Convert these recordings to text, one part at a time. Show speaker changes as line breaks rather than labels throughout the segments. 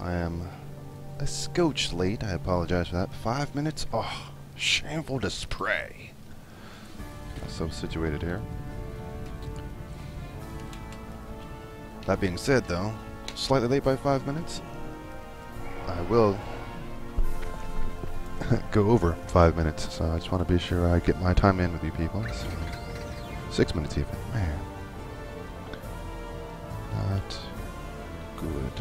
I am a scotch late. I apologize for that. 5 minutes? Oh, shameful display. So situated here. That being said, though, slightly late by 5 minutes. I will go over 5 minutes, so I just want to be sure I get my time in with you people. So 6 minutes even. Man. Not good.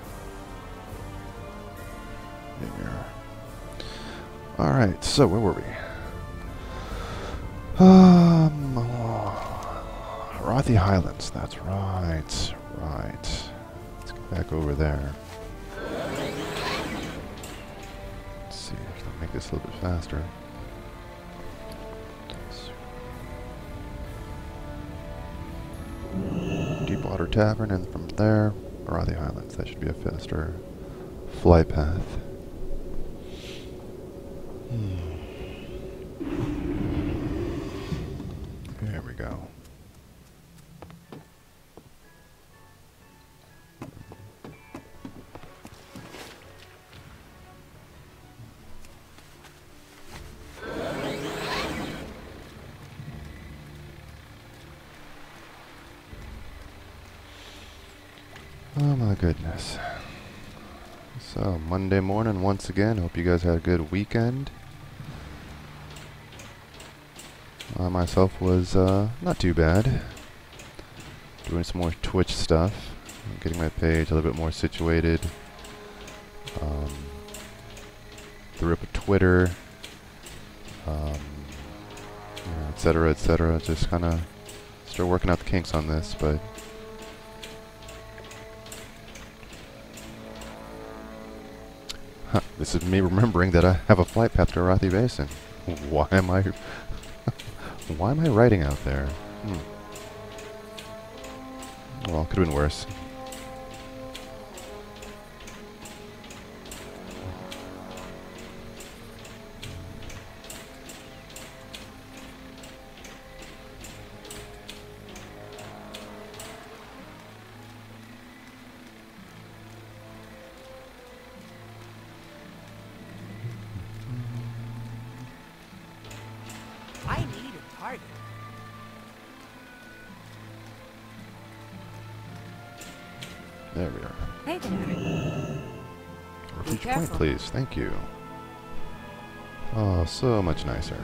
There we are. Alright, so where were we? Rothy Highlands, that's right. Right. Let's get back over there. Let's see if I can make this a little bit faster. Deepwater Tavern, and from there, Rothy Highlands. That should be a faster flight path. There we go. Oh my goodness. So, Monday morning once again. Hope you guys had a good weekend. I myself was not too bad. Doing some more Twitch stuff. Getting my page a little bit more situated. Threw up a Twitter. Etc. etc. Just kind of still working out the kinks on this, but this is me remembering that I have a flight path to Rothy Basin. Why am I why am I writing out there? Well, could have been worse.
I need a target.
There we are.
Hey there.
Refuge point,
careful.
please. Thank you. Oh, so much nicer.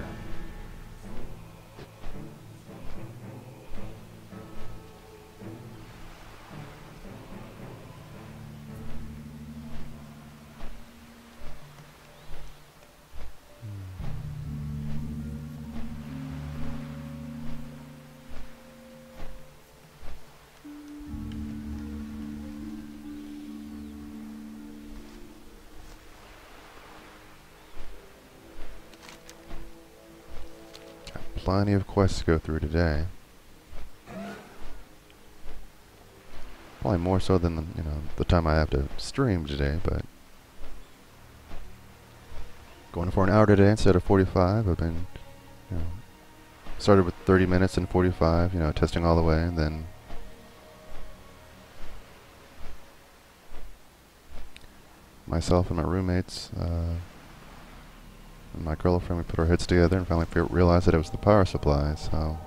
Plenty of quests to go through today. Probably more so than the time I have to stream today, but going for an hour today instead of 45. I've been, started with 30 minutes and 45, testing all the way, and then myself and my roommates and my girlfriend, we put our heads together and finally realized that it was the power supply, so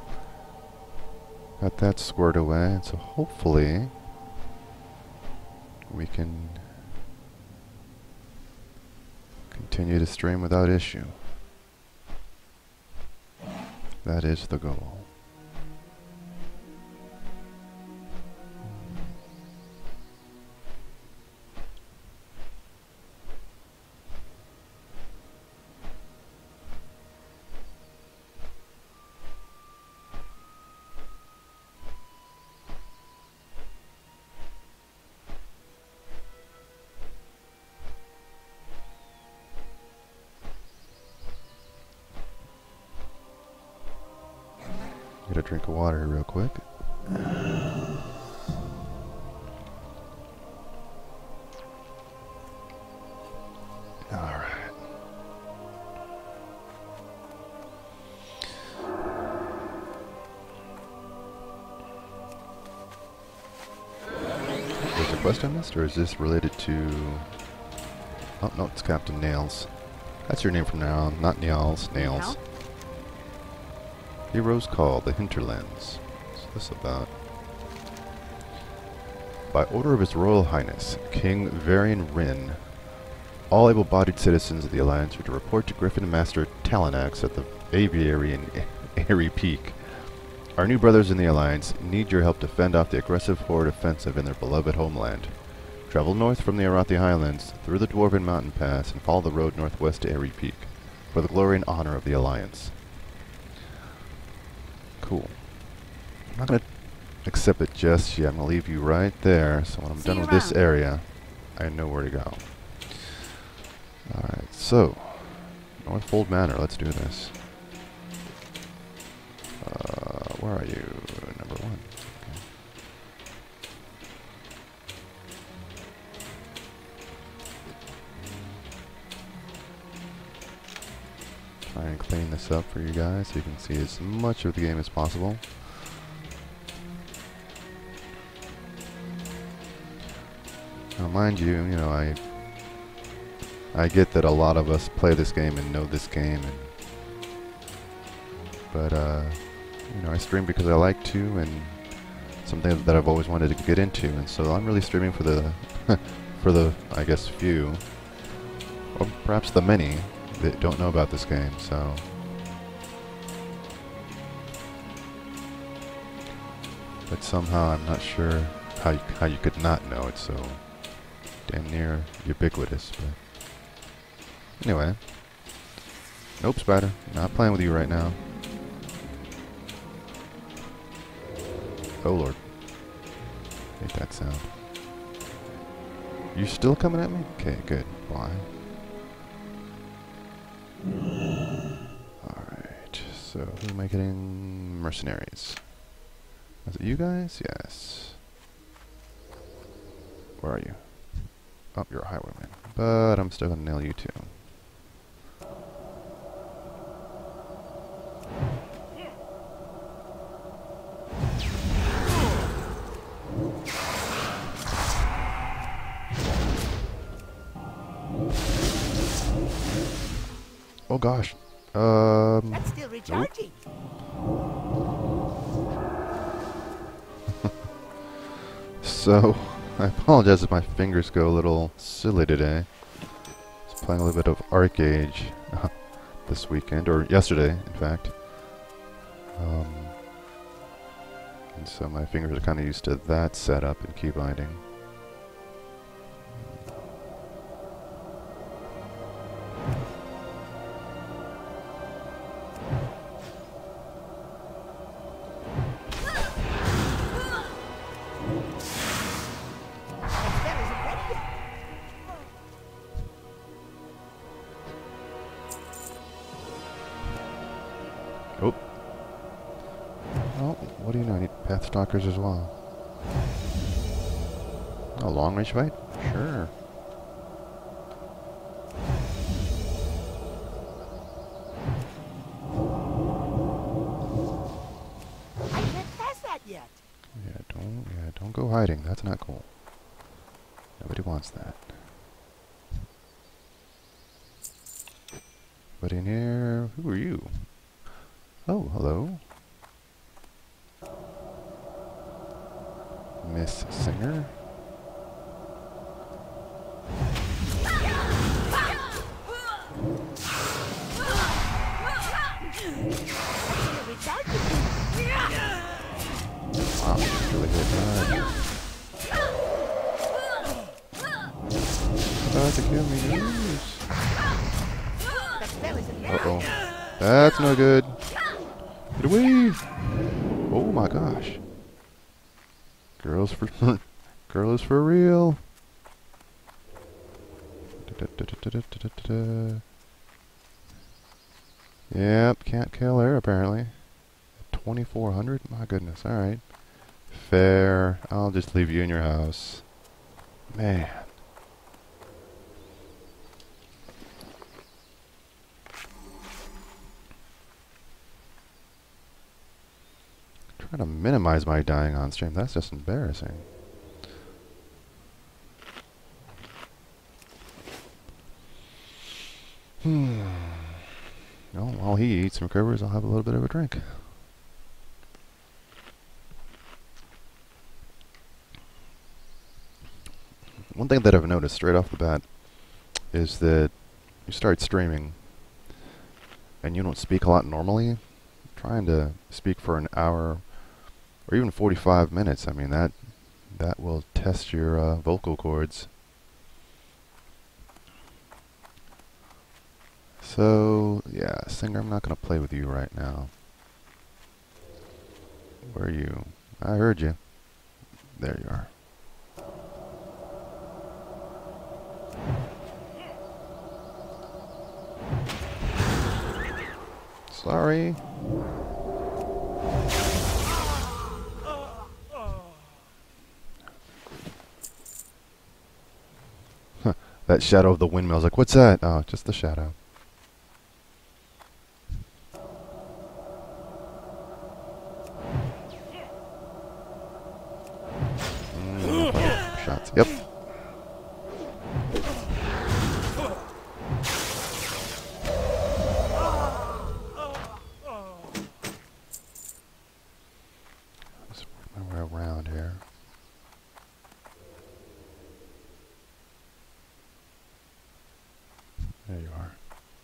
got that squared away, and so hopefully we can continue to stream without issue. That is the goal. Get a drink of water real quick. Alright. There's a quest I missed, or is this related to... Oh, no, it's Captain Nails. That's your name from now on, not Niels, Nails. Heroes Call, the Hinterlands. What's this about? By order of His Royal Highness, King Varian Rin, all able-bodied citizens of the Alliance are to report to Griffin Master Talanax at the Aviary in Airy Peak. Our new brothers in the Alliance need your help to fend off the aggressive Horde offensive in their beloved homeland. Travel north from the Arathi Highlands, through the Dwarven Mountain Pass, and follow the road northwest to Airy Peak, for the glory and honor of the Alliance. Cool. I'm not going to accept it just yet. I'm going to leave you right there, so when I'm done with this area, I know where to go. Alright, so, Northfold Manor, let's do this. Where are you? Number 1. Okay. Try and clean this up for you guys so you can see as much of the game as possible. Now mind you, you know, I get that a lot of us play this game and know this game, but you know, I stream because I like to, and something that I've always wanted to get into, and so I'm really streaming for the for the, I guess, few, or perhaps the many that don't know about this game. So but somehow I'm not sure how you could not know. It's so damn near ubiquitous. But anyway, nope, Spider, not playing with you right now. Oh lord, hate that sound. You still coming at me? Okay, good. Why? Alright, so who am I getting? Mercenaries. Is it you guys? Yes. Where are you? Oh, you're a highwayman. But I'm still gonna nail you too. Oh gosh.
That's still recharging.
So, I apologize if my fingers go a little silly today. I was playing a little bit of Arcade this weekend, or yesterday, in fact. And so my fingers are kind of used to that setup and key binding. Oh. Oh, what do you know? I need Pathstalkers as well. A long range fight? Sure.
I can't pass that yet.
Yeah, don't go hiding. That's not cool. Nobody wants that. But in here, who are you? Oh, hello. Miss Singer. Wow, she's really hit hard. About to kill me. Uh-oh. That's no good. Get away! Oh my gosh. Girls for girl is for real. Yep, can't kill her apparently. 2400? My goodness, alright. Fair. I'll just leave you in your house. Man. Trying to minimize my dying on stream. That's just embarrassing. Well, while he eats and recovers, I'll have a little bit of a drink. One thing that I've noticed straight off the bat is that you start streaming and you don't speak a lot normally. Trying to speak for an hour or even 45 minutes, I mean, that will test your vocal cords. So, yeah, Singer, I'm not going to play with you right now. Where are you? I heard you. There you are. Sorry. That shadow of the windmill. I was like, what's that? Oh, just the shadow. Shots. Yep. Just work my way around here. There you are.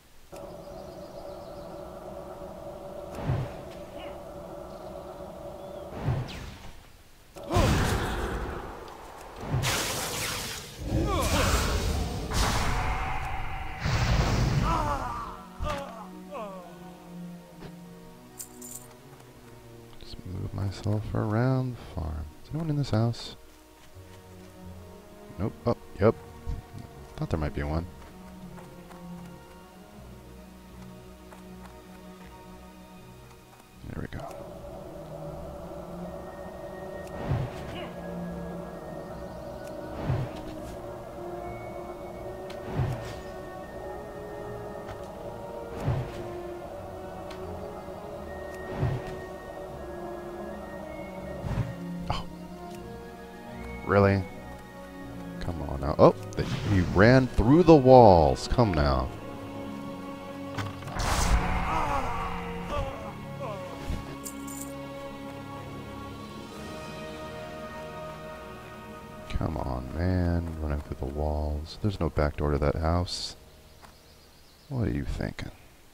Just move myself around the farm. Is anyone in this house? Nope. Oh, yep. Thought there might be one. There we go. Oh. Really? Come on now. Oh, he ran through the walls. Come now. Come on, man. Running through the walls. There's no back door to that house. What are you thinking?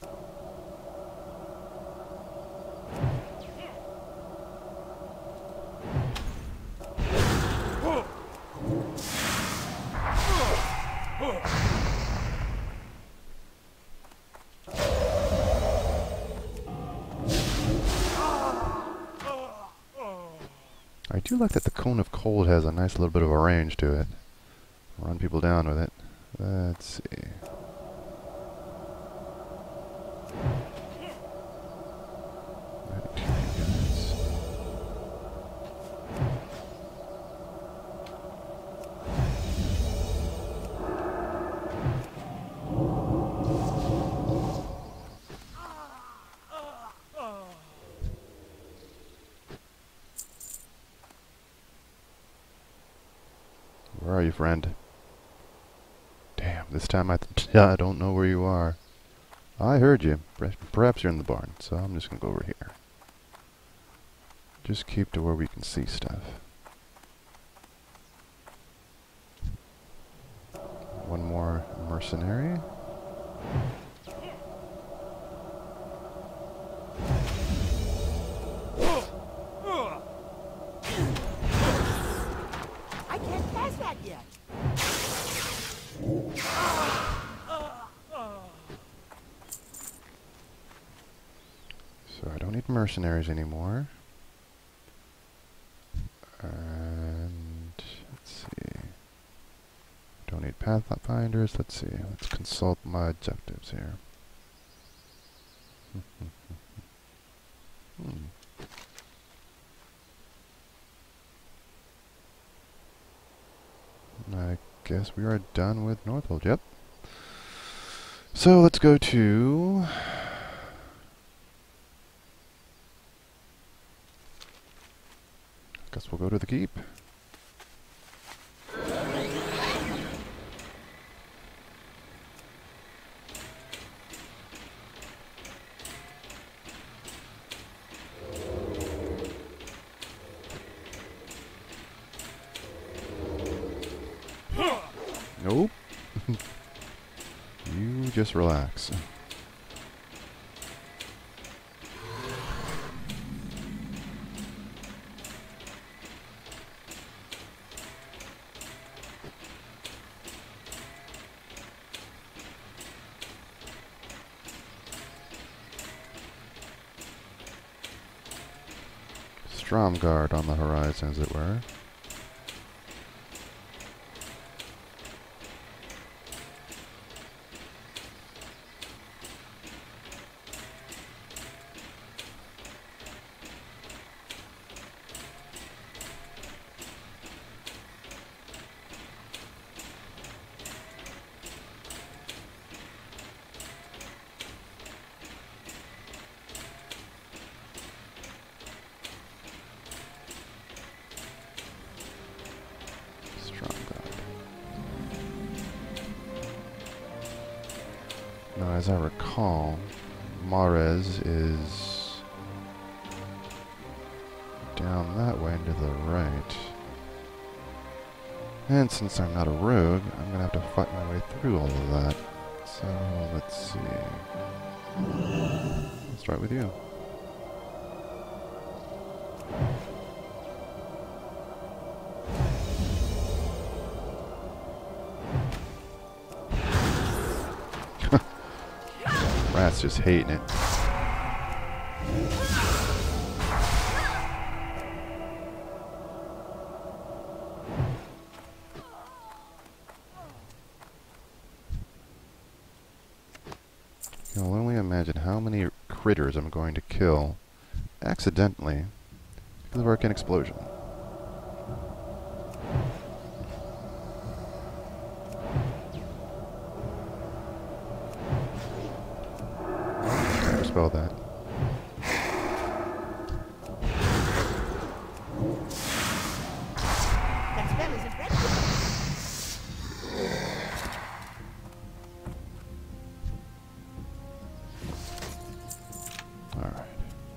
I do like that the Cone of Cold has a nice little bit of a range to it. Run people down with it. Let's see. Where are you, friend? Damn, this time I don't know where you are. I heard you. Perhaps you're in the barn, so I'm just gonna go over here. Just keep to where we can see stuff. One more mercenary.
I can't pass that yet.
So I don't need mercenaries anymore. And let's see. Don't need pathfinders. Let's see. Let's consult my objectives here. I guess we are done with Northold. Yep. So let's go to... Guess we'll go to the keep. Nope. You just relax. Stromgard on the horizon, as it were. Now, as I recall, Mares is down that way and to the right. And since I'm not a rogue, I'm gonna have to fight my way through all of that. So, let's see. Let's start with you. Rat's just hating it. I can only imagine how many critters I'm going to kill accidentally because of Arcane Explosion. Spell that.
That spell isn't ready.
Alright.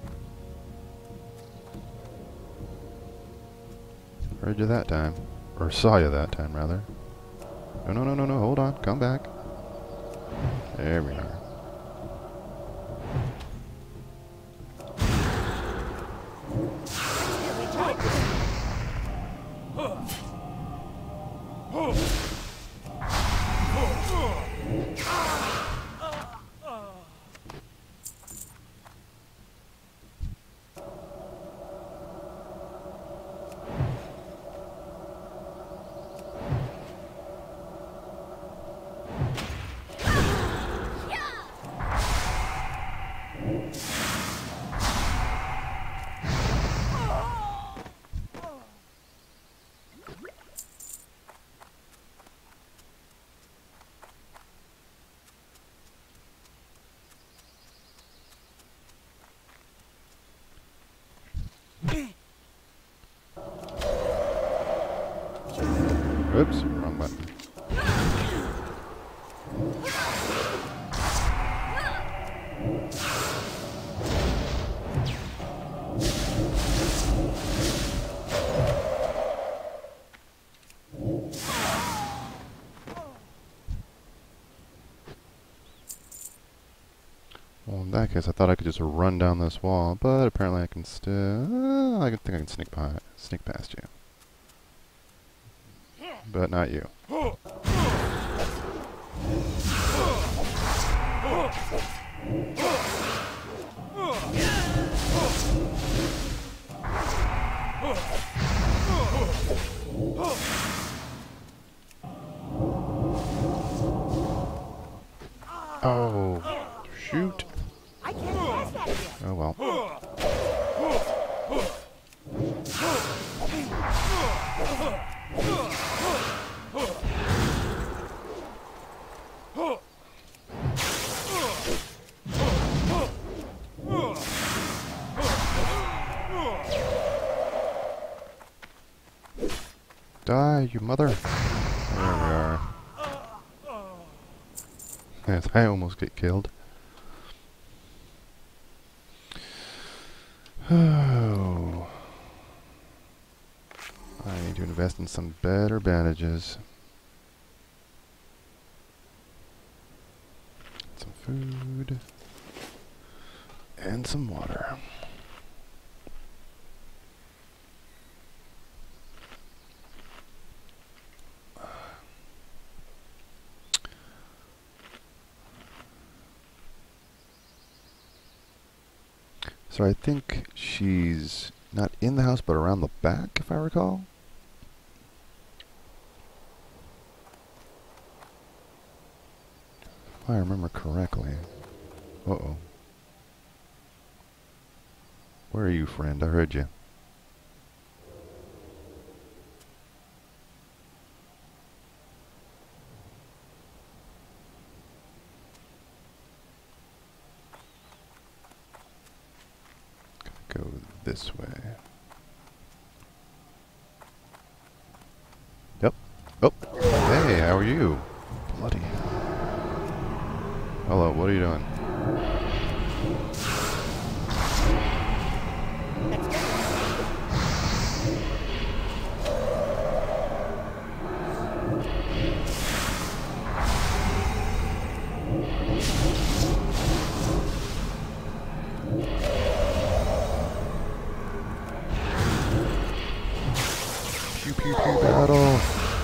Heard you that time. Or saw you that time, rather. No, hold on. Come back. There we are. Oops, wrong button. Well, in that case, I thought I could just run down this wall, but apparently I can still... I think I can sneak past you. But not you. Oh, shoot.
I can't pass that yet.
Oh well. Die, you mother. There we are. Yes, I almost get killed. Oh. I need to invest in some better bandages. food. And some water. So I think she's not in the house, but around the back, if I recall. If I remember correctly. Uh-oh. Where are you, friend? I heard you. Go this way. Yep. Oh, hey, how are you? Bloody. Hello, what are you doing? Pew pew pew battle.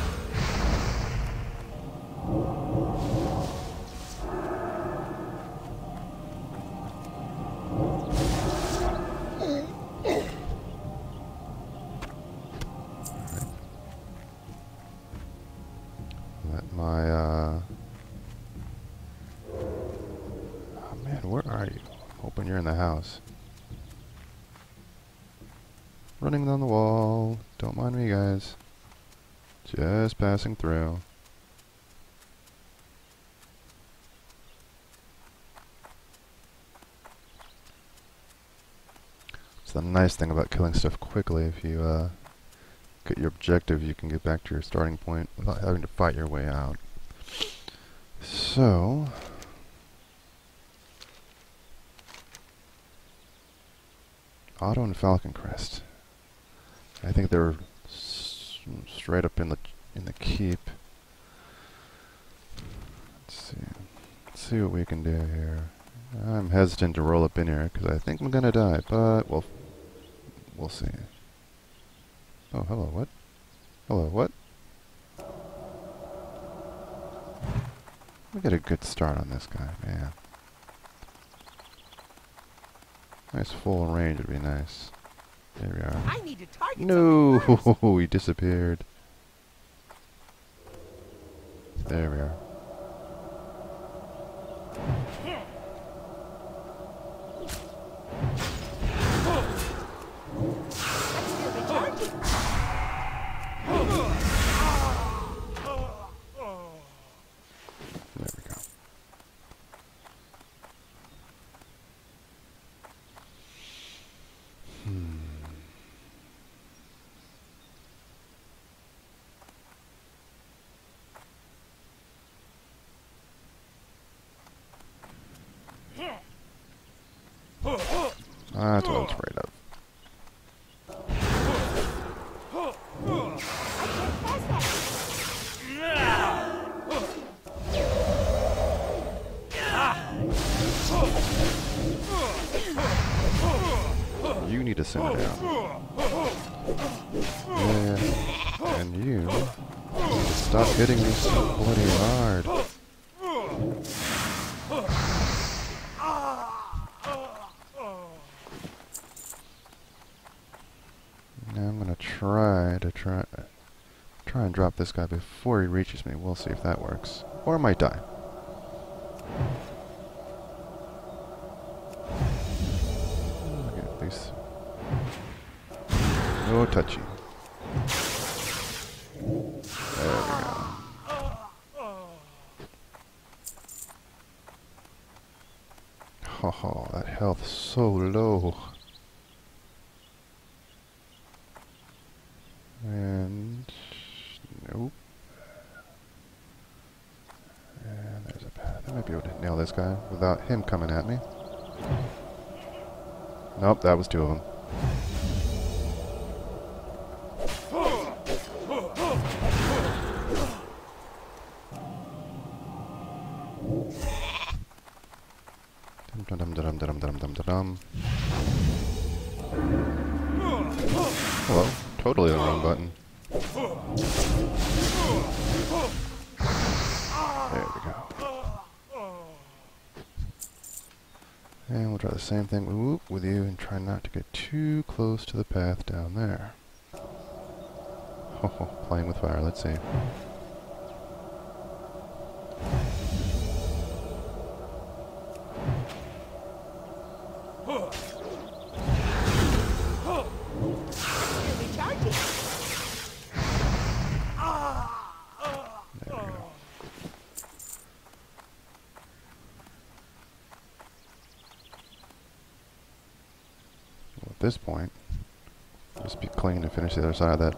Let my oh man, where are you? Hoping you're in the house. Running down the wall. Don't mind me, guys. Just passing through. It's the nice thing about killing stuff quickly. If you get your objective, you can get back to your starting point without having to fight your way out. So... Otto and Falcon Crest. I think they're straight up in the keep. Let's see what we can do here. I'm hesitant to roll up in here because I think I'm gonna die, but we'll see. Oh, hello, what? Hello, what? We get a good start on this guy, man. Nice full range would be nice. There we are.
I need to target
No,
something first.
he disappeared. There we are.
I'm still recharging.
There we go. That's what I was afraid of.
I can't pass
You need to simmer down. Yeah, and you need to stop hitting me so bloody hard. Now I'm gonna try and drop this guy before he reaches me. We'll see if that works. Or I might die. At least no touchy. There we go. Oh, that health's so low. And nope. And there's a path. I might be able to nail this guy without him coming at me. Nope, that was two of them. Dum dum dum dum dum dum dum. Hello. Totally the wrong button. There we go. And we'll try the same thing with you and try not to get too close to the path down there. Oh, playing with fire. Let's see. At this point, just be clean and finish the other side of that.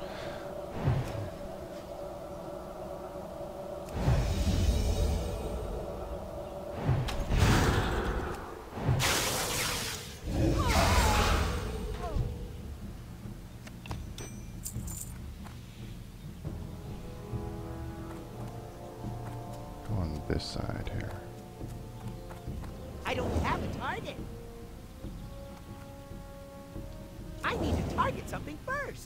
Go on this side here.
I don't have a target. I need to target something first.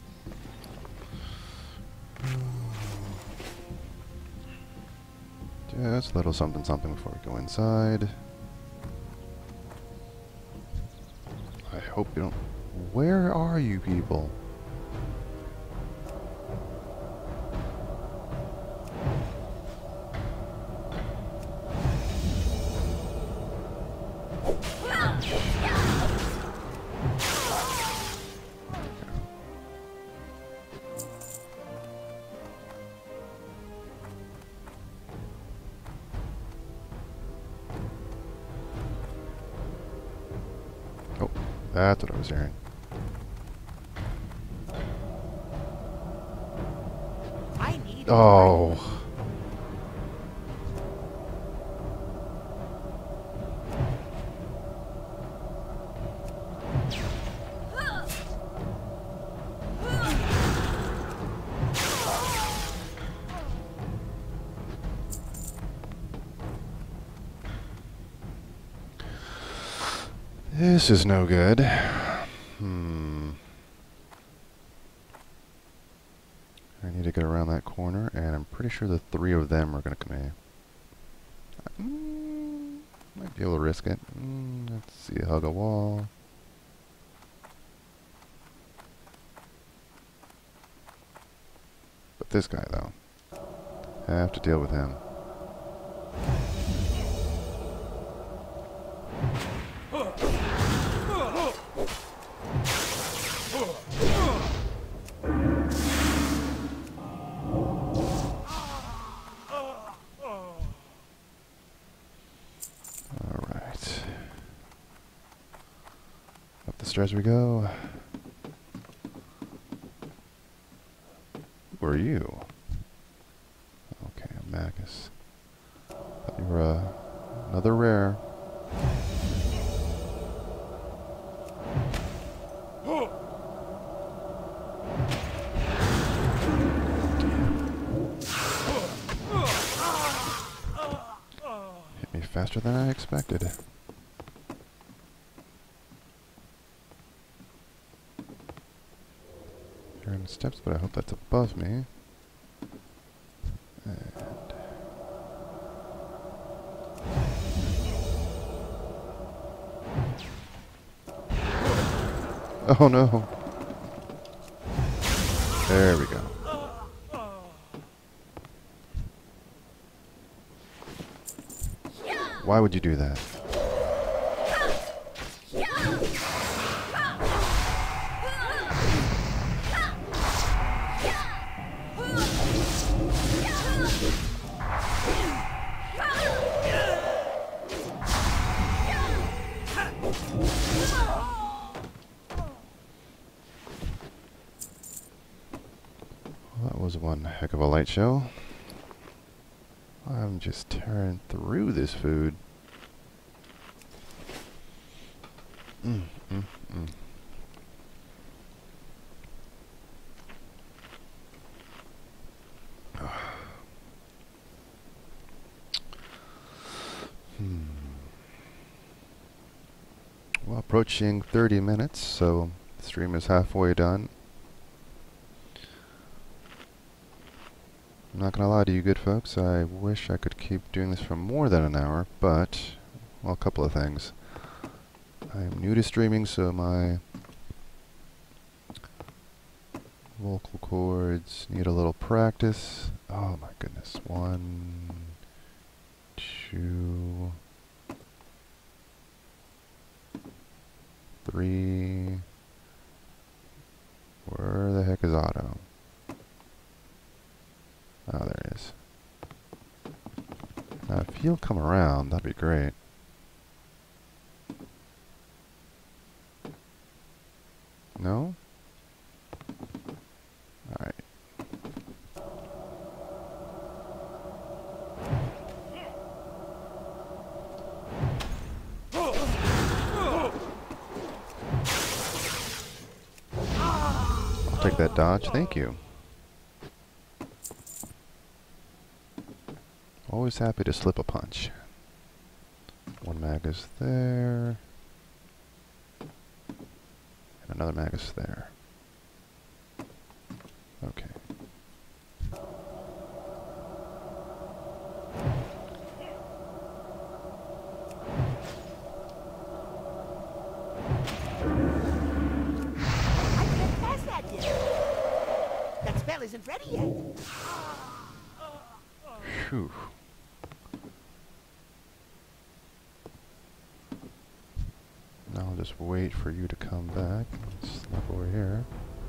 Just a little something something before we go inside. I hope you don't... Where are you people? Oh, that's what I was hearing.
I need.
Oh. This is no good. I need to get around that corner, and I'm pretty sure the three of them are going to come in. Might be able to risk it. Let's see, hug a wall. But this guy, though, I have to deal with him. Alright. Up the stairs we go. Who are you? Okay, Magus. Thought you were another rare. Hit me faster than I expected. Hearing steps, but I hope that's above me. And oh no! There we go. Why would you do that? Well, that was one heck of a light show. I'm just tearing through this food. Well, approaching 30 minutes, so the stream is halfway done. I'm not gonna lie to you good folks, I wish I could keep doing this for more than an hour, but, well, a couple of things. I'm new to streaming, so my vocal cords need a little practice. Oh my goodness. 1, 2, 3. Where the heck is Otto? Oh, there it is. Now, if he'll come around, that'd be great. No? Alright. I'll take that dodge, thank you. Always happy to slip a punch. One mag is there. And another mag is there. Okay.
I can't pass that yet. That spell isn't ready yet.
Phew. Now I'll just wait for you to come back. Slip over here.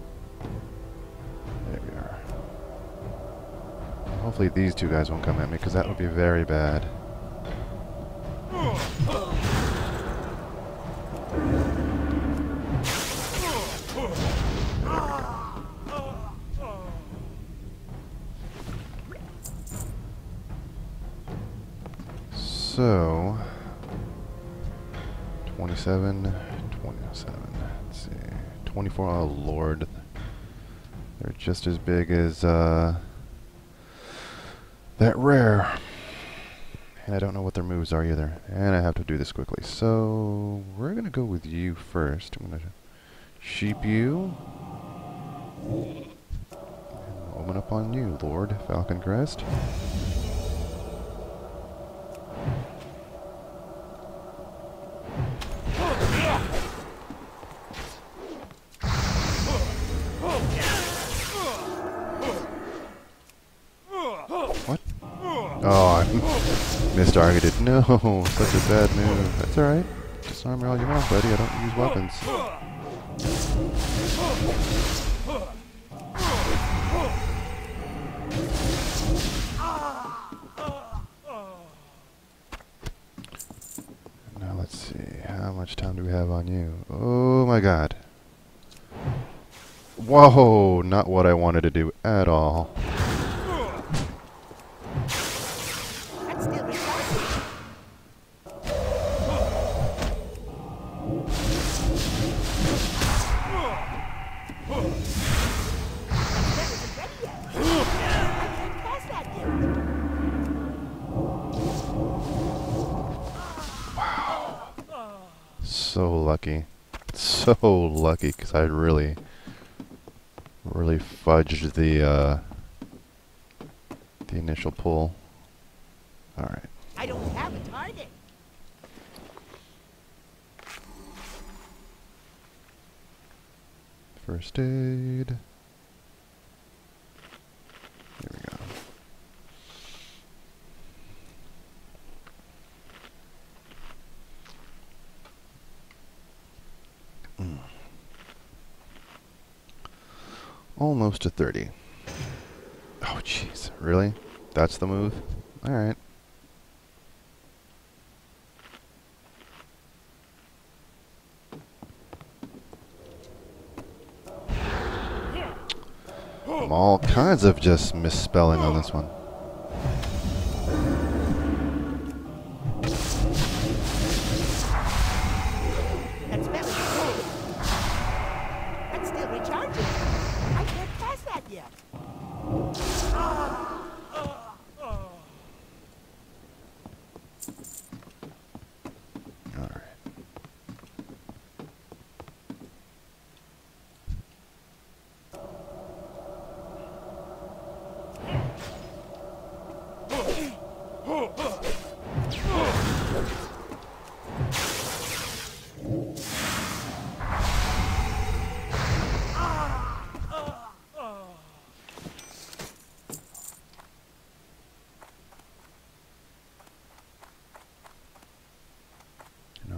There we are. Hopefully these two guys won't come at me, because that would be very bad. So, 27, 27, let's see, 24, oh lord. They're just as big as, that rare. And I don't know what their moves are either. And I have to do this quickly. So, we're gonna go with you first. I'm gonna sheep you. And open up on you, Lord Falcon Crest. What? Oh, I mistargeted. No, such a bad move. That's alright. Disarm all you want, buddy. I don't use weapons. Now let's see. How much time do we have on you? Oh my god. Whoa, not what I wanted to do at all.
That's still recharging. That spell isn't ready yet. I can't pass that yet.
So lucky. So lucky, because I really fudged the initial pull. Alright.
I don't have a target.
First aid. Here we go. Almost to 30. Oh, jeez. Really? That's the move? Alright. I'm all kinds of just misspelling on this one.
That spell isn't ready. That's still recharging. I can't pass that yet.
Alright.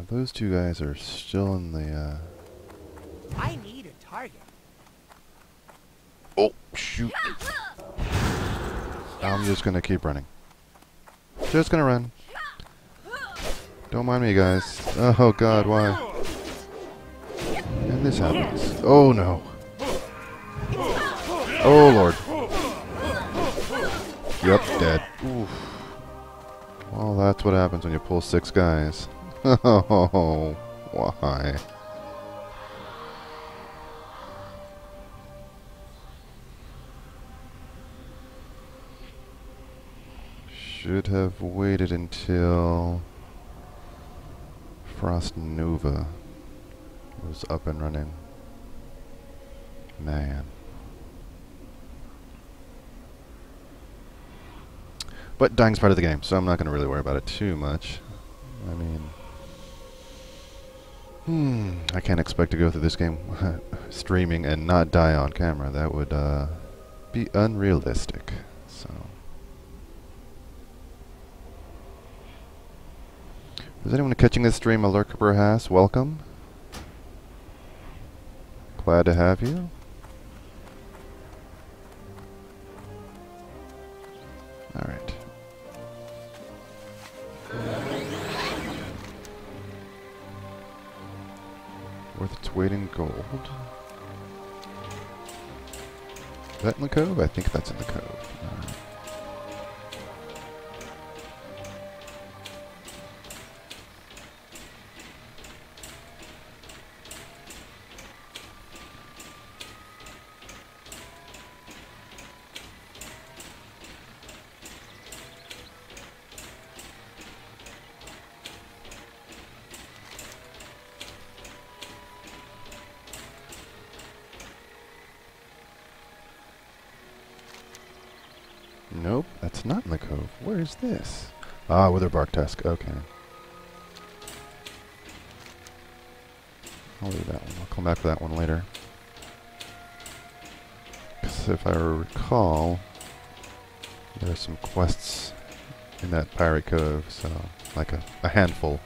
those two guys are still in the,
I need a target.
Oh, shoot. I'm just gonna keep running. Just gonna run. Don't mind me, guys. Oh, God, why? And this happens. Oh, no. Oh, Lord. Yep, dead. Oof. Well, that's what happens when you pull 6 guys. Oh, why? Should have waited until Frost Nova was up and running. Man. But dying's part of the game, so I'm not going to really worry about it too much. I mean, I can't expect to go through this game streaming and not die on camera. That would be unrealistic. So, if there's anyone catching this stream, a lurker perhaps, welcome. Glad to have you. Alright. Worth its weight in gold. Is that in the cove? I think that's in the cove. Alright. Nope, that's not in the cove. Where is this? Ah, Witherbark Tusk. Okay. I'll leave that one. I'll come back to that one later. Because if I recall, there are some quests in that Pirate Cove, so like a handful.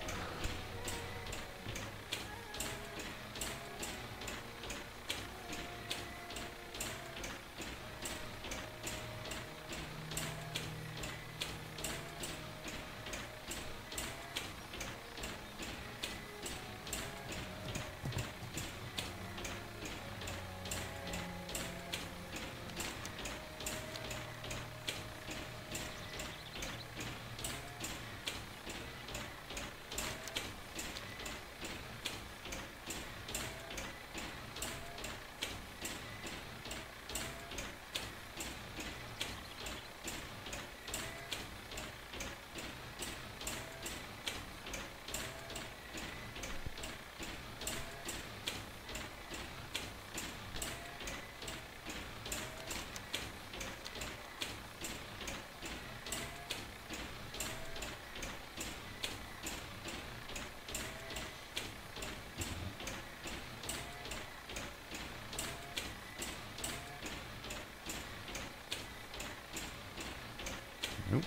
Nope.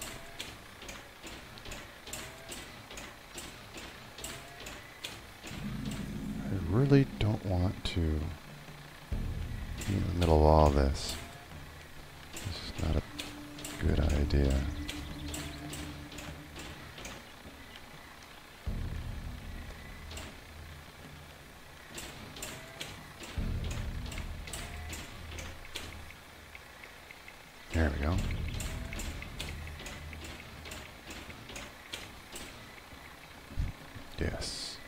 I really don't want to be in the middle of all this. This is not a good idea. There we go. Yes.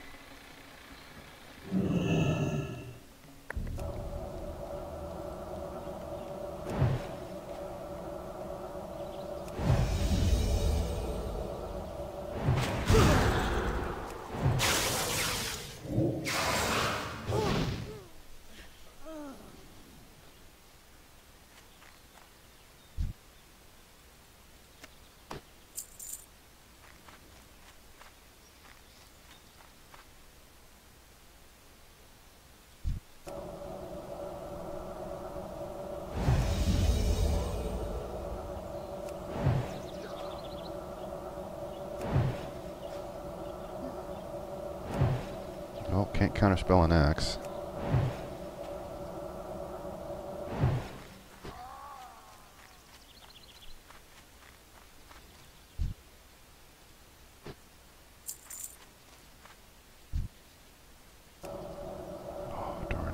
Can't counterspell an axe. Oh, darn.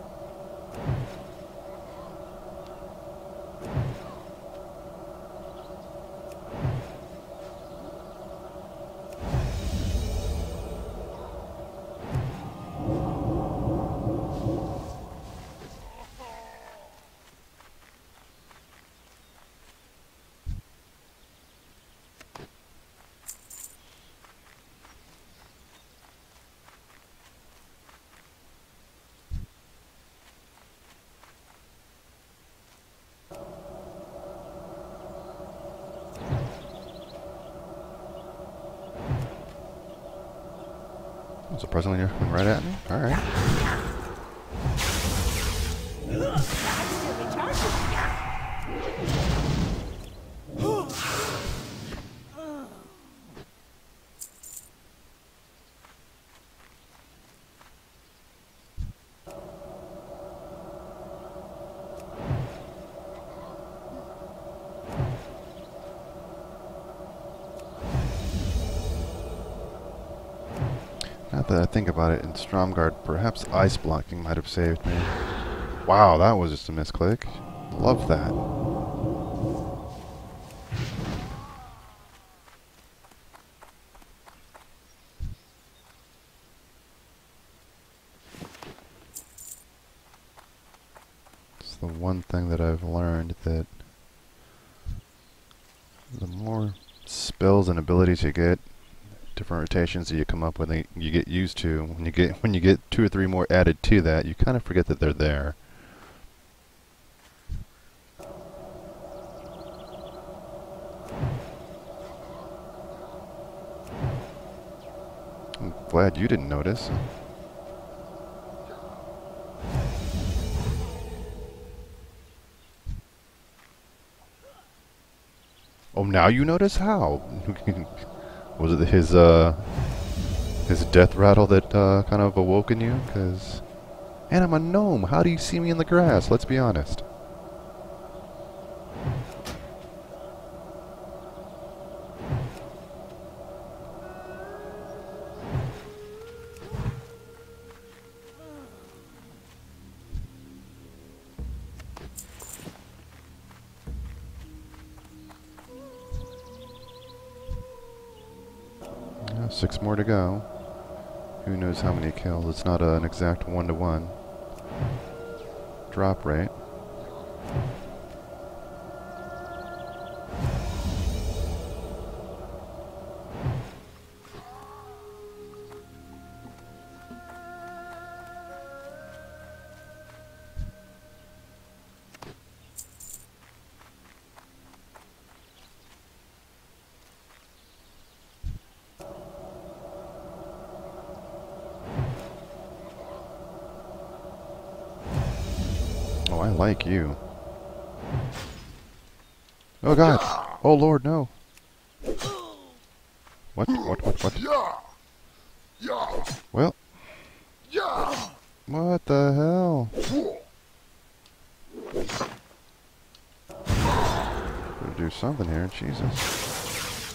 Surprisingly, you're coming right at me? Alright.
I'm still recharging.
Now that I think about it, in Stromgarde, perhaps ice blocking might have saved me. Wow, that was just a misclick. Love that. It's the one thing that I've learned, that the more spells and abilities you get, different rotations that you come up with, and you get used to. When you get 2 or 3 more added to that, you kind of forget that they're there. I'm glad you didn't notice. Oh, now you notice? How? Was it his death rattle that kind of awoken you? Because, and I'm a gnome. How do you see me in the grass? Let's be honest. Yeah, 6 more to go. Who knows how many kills? It's not an exact 1-to-1 drop rate. Oh, I like you. Oh God! Oh Lord, no! What? Well, what the hell? Gotta do something here, Jesus.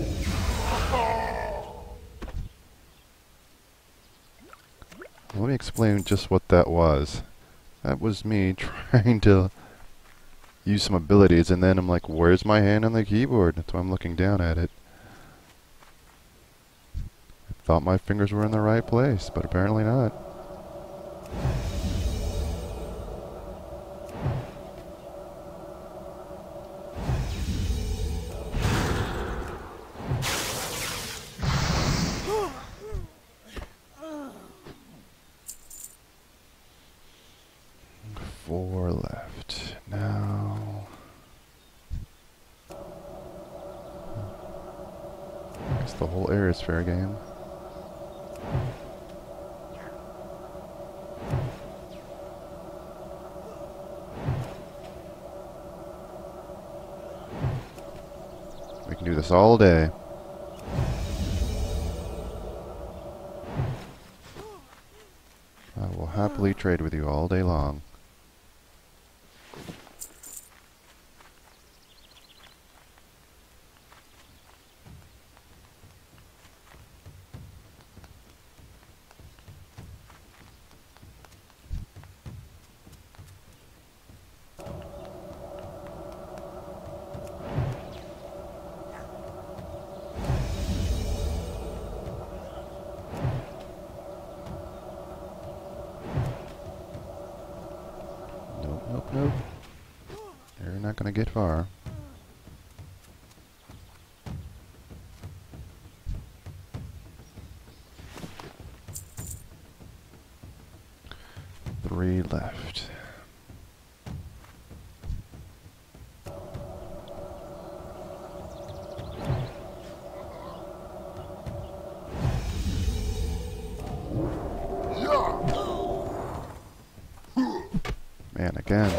Let me explain just what that was. That was me trying to use some abilities, and then I'm like, where's my hand on the keyboard? That's why I'm looking down at it. I thought my fingers were in the right place, but apparently not. Four left. Now it's the whole area is fair game. We can do this all day. happily trade with you all day long. Nope, nope, nope. You're not gonna get far. Three left. Man, again.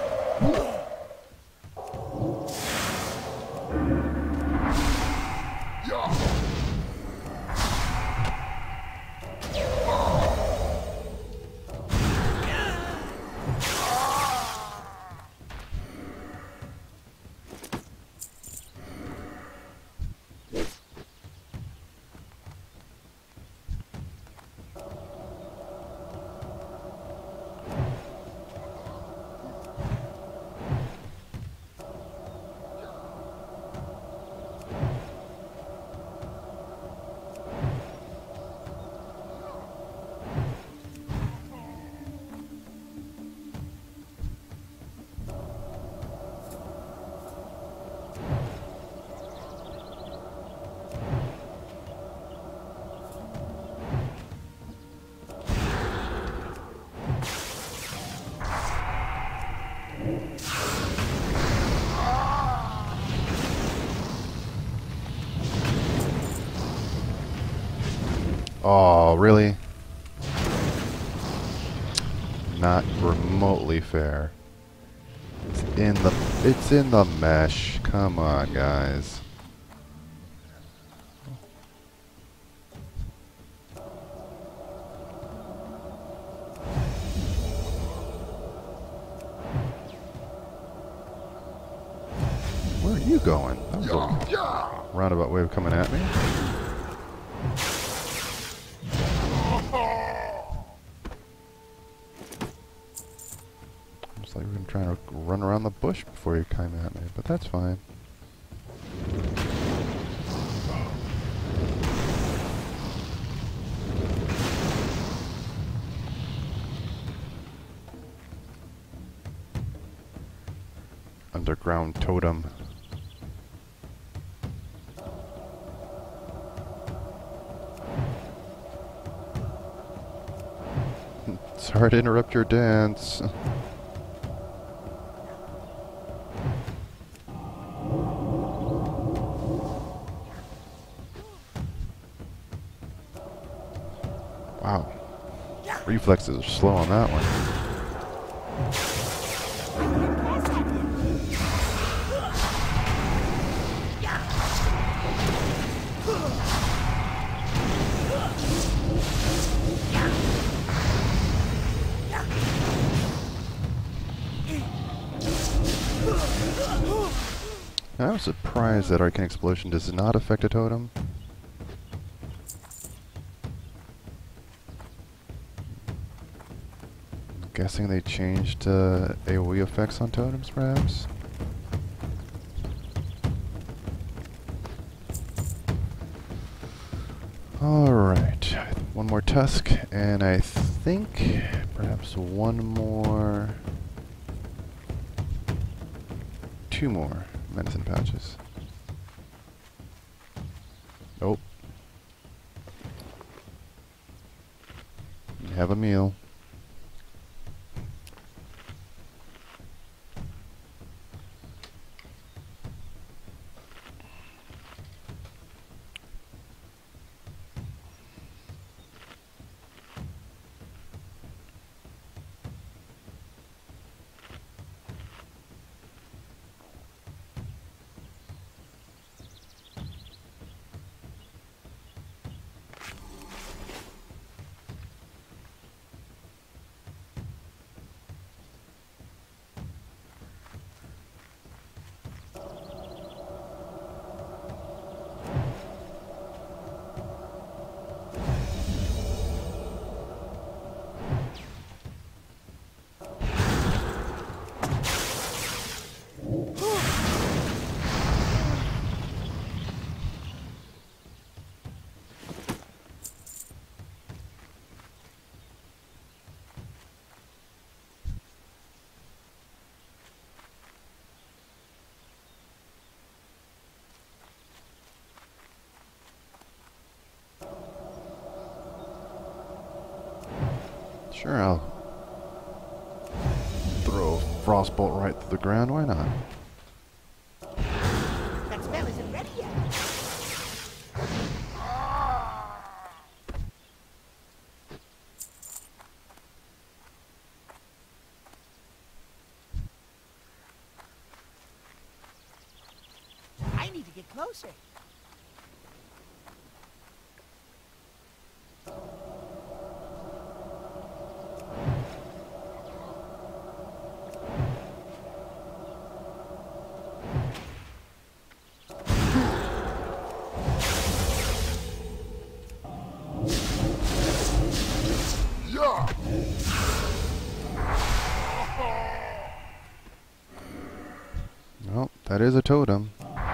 Oh, really? Not remotely fair. It's in the mesh. Come on, guys. Where are you going? That was a roundabout way of coming at me. Looks like we're gonna try to run around the bush before you come at me, but that's fine. Underground totem. Sorry to interrupt your dance. Wow. Reflexes are slow on that one. I was surprised that Arcane Explosion does not affect a totem. I'm guessing they changed AoE effects on totems, perhaps? Alright, one more tusk, and I think perhaps one more... two more medicine pouches. Nope. Have a meal. Sure, I'll throw a frostbolt right through the ground. Why not?
That spell isn't ready yet. I need to get closer.
Well, that is a totem.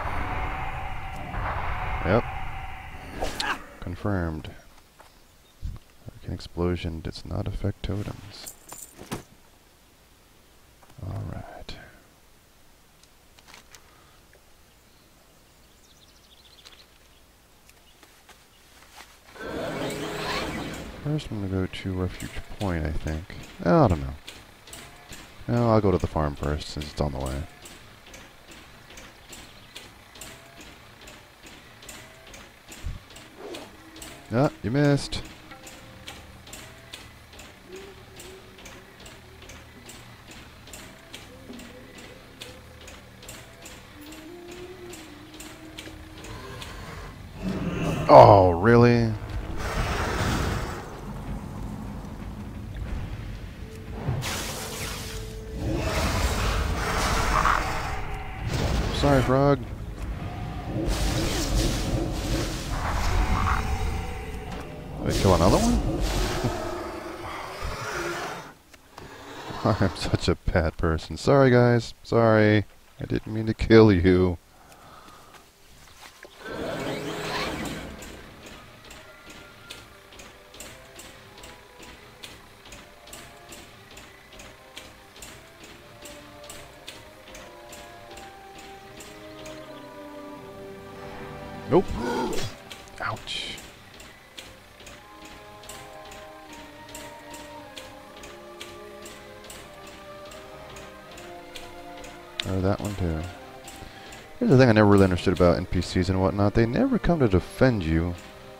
Yep. Confirmed. Hurricane explosion does not affect totems. Alright. First I'm gonna go to Refuge Point, I think. I don't know. No, I'll go to the farm first since it's on the way. Ah, you missed. Oh, really? Sorry, Frog. Did I kill another one? I'm such a bad person. Sorry, guys. Sorry. I didn't mean to kill you. Nope. Ouch. Or that one too. Here's the thing I never really understood about NPCs and whatnot. They never come to defend you.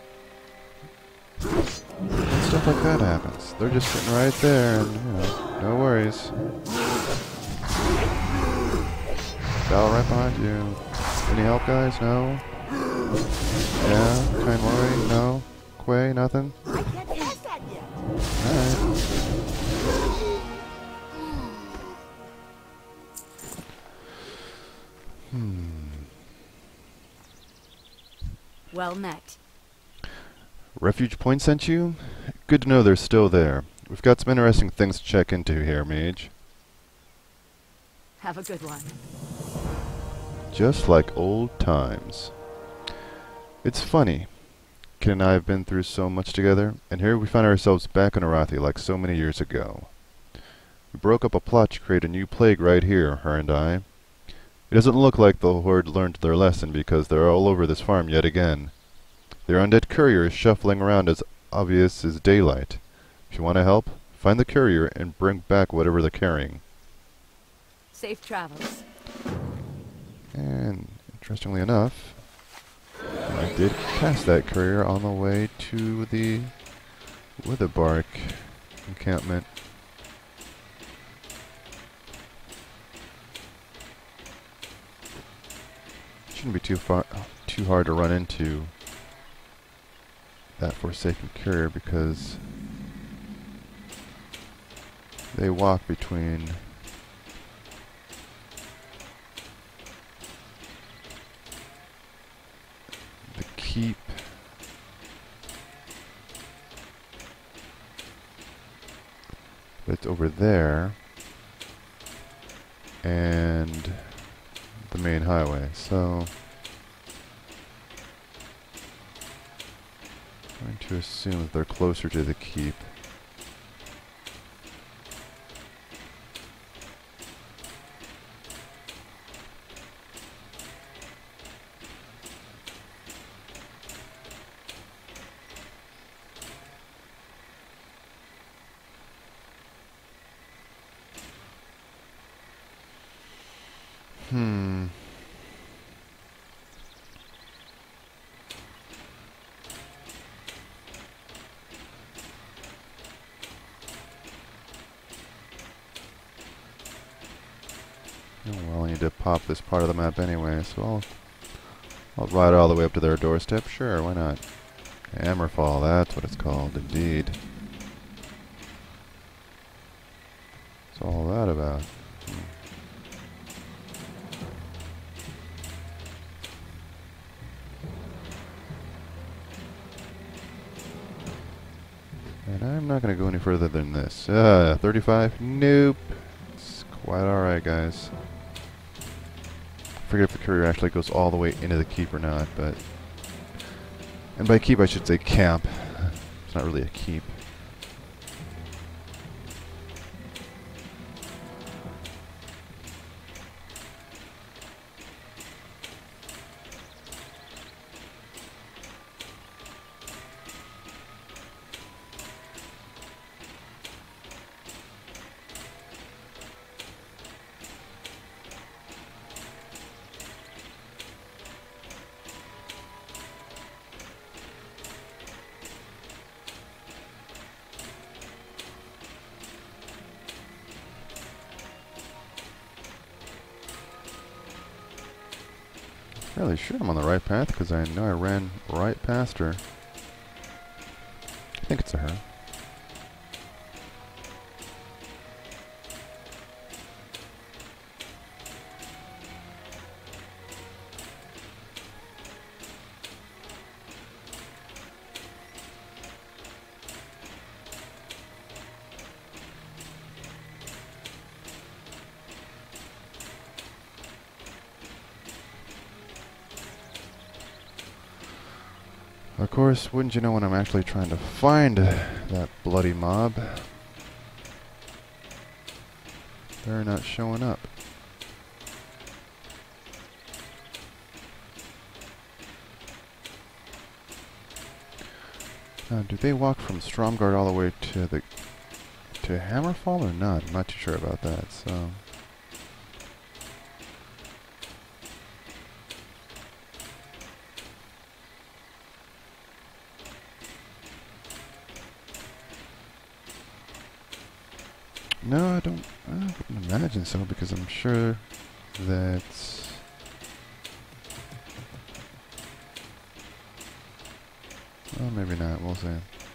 And stuff like that happens. They're just sitting right there and, you know, no worries. Fell right behind you. Any help, guys? No? Yeah? Kaimori? No? Quay? Nothing?
I can't pass that yet.
Alright.
Well met.
Refuge Point sent you? Good to know they're still there. We've got some interesting things to check into here, Mage.
Have a good one.
Just like old times. It's funny. Kit and I have been through so much together, and here we find ourselves back in Arathi like so many years ago. We broke up a plot to create a new plague right here, her and I. It doesn't look like the Horde learned their lesson because they're all over this farm yet again. Their undead courier is shuffling around as obvious as daylight. If you want to help, find the courier and bring back whatever they're carrying.
Safe travels.
And interestingly enough, I did pass that courier on the way to the Witherbark encampment. Shouldn't be too hard to run into that Forsaken courier because they walk between the keep that's over there and the main highway. So I'm going to assume that they're closer to the keep. need to pop this part of the map anyway, so I'll ride all the way up to their doorstep. Sure, why not? Hammerfall, that's what it's called, indeed. What's all that about? And I'm not going to go any further than this. 35? Nope. It's quite alright, guys. I forget if the courier actually goes all the way into the keep or not, but... And by keep, I should say camp. It's not really a keep. Fairly sure I'm on the right path because I know I ran right past her. I think it's a her. Of course, wouldn't you know when I'm actually trying to find that bloody mob, they're not showing up. Now, do they walk from Stromgarde all the way to Hammerfall or not? I'm not too sure about that, so... No, I wouldn't imagine so, because I'm sure that... Well, maybe not, we'll see.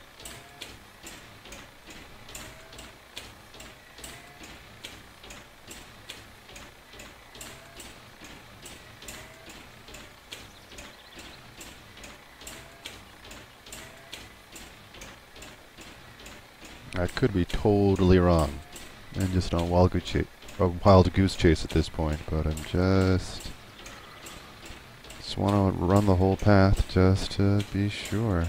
I could be totally wrong. And just on a wild goose chase at this point, but I'm just want to run the whole path just to be sure.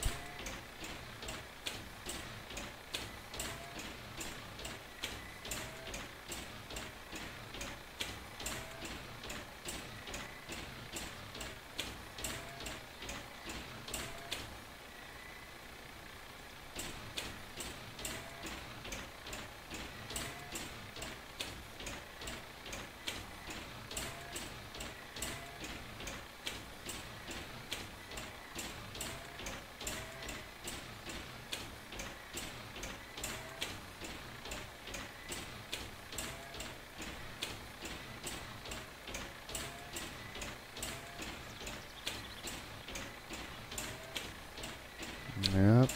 Yep.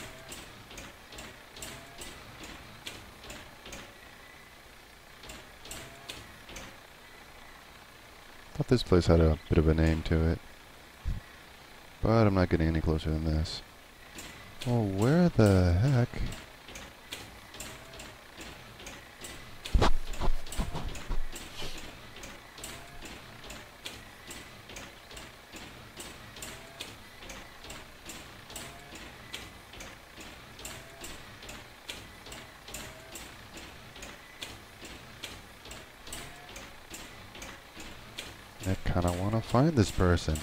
Thought this place had a bit of a name to it. But I'm not getting any closer than this. Well, where the heck? I kinda wanna find this person.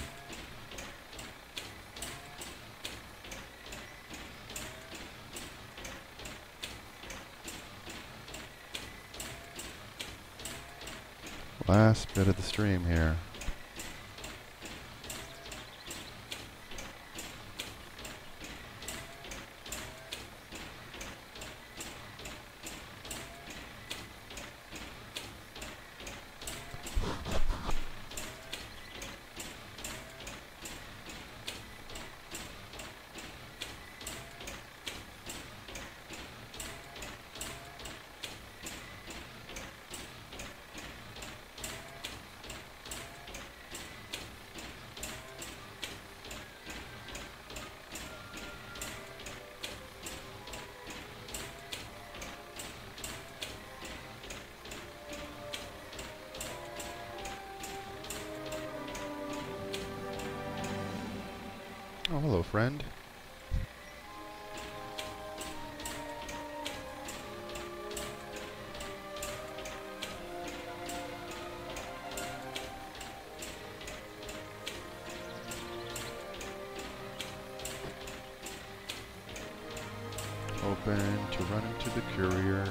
Last bit of the stream here. Oh, hello, friend. Open to run into the courier.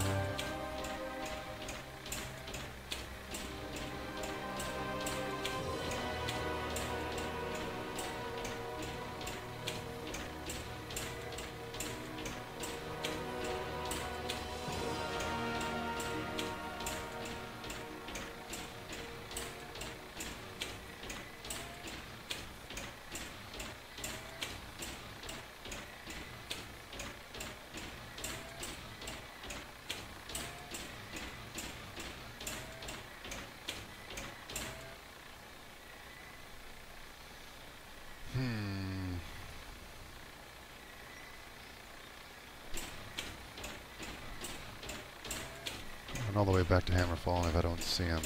Going all the way back to Hammerfall, and if I don't see him,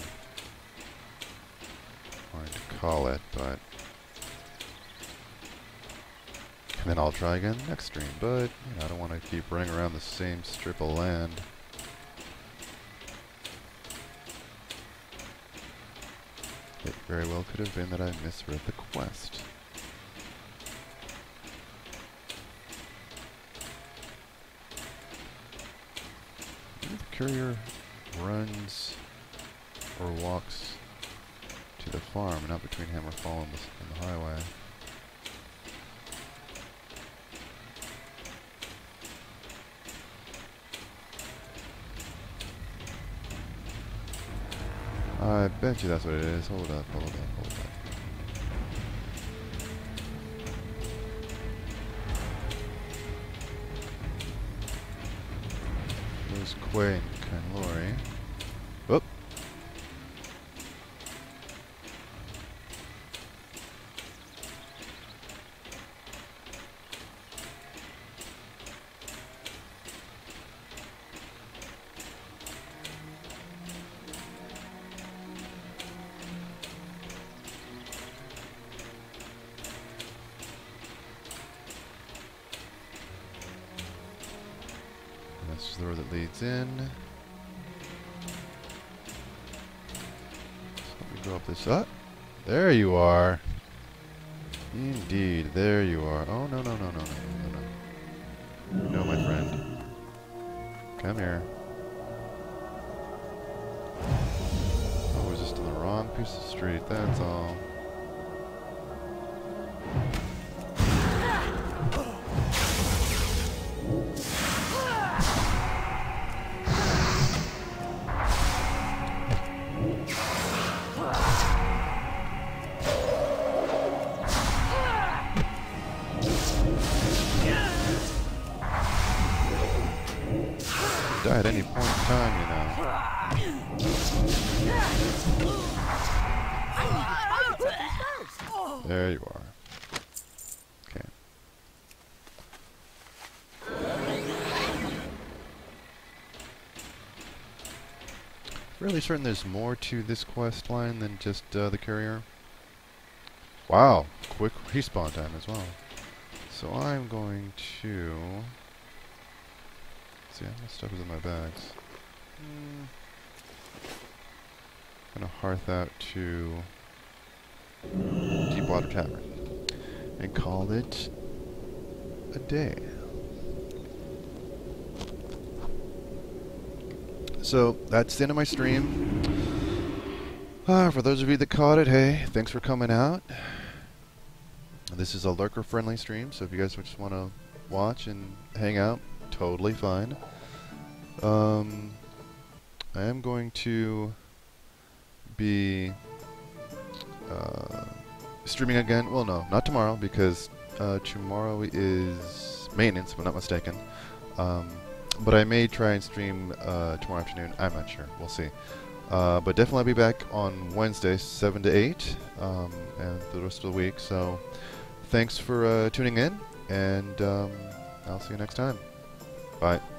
I'm going to call it, but... And then I'll try again next stream, but you know, I don't want to keep running around the same strip of land. It very well could have been that I misread the quest. Maybe the courier runs or walks to the farm, not between Hammerfall and the highway. I bet you that's what it is. Hold up, hold up, hold up. There's Quay and Kanlori. Whoop. That's the road that leads in. So let me go up this up. There you are. Indeed, there you are. Oh, no, no, no, no, no, no, no. No, my friend. Come here. I was just on the wrong piece of street, that's all. Die at any point in time, you know. There you are. Okay. Really certain there's more to this quest line than just the courier. Wow, quick respawn time as well. So I'm going to... see how much stuff is in my bags. I'm gonna hearth out to Deepwater Tavern and call it a day. So that's the end of my stream. For those of you that caught it, hey, thanks for coming out. This is a lurker-friendly stream, so if you guys just want to watch and hang out, totally fine. I am going to be streaming again. Well, no, not tomorrow, because tomorrow is maintenance, if I'm not mistaken. But I may try and stream tomorrow afternoon. I'm not sure. We'll see. But definitely I'll be back on Wednesday, 7 to 8, and the rest of the week. So thanks for tuning in, and I'll see you next time. Bye.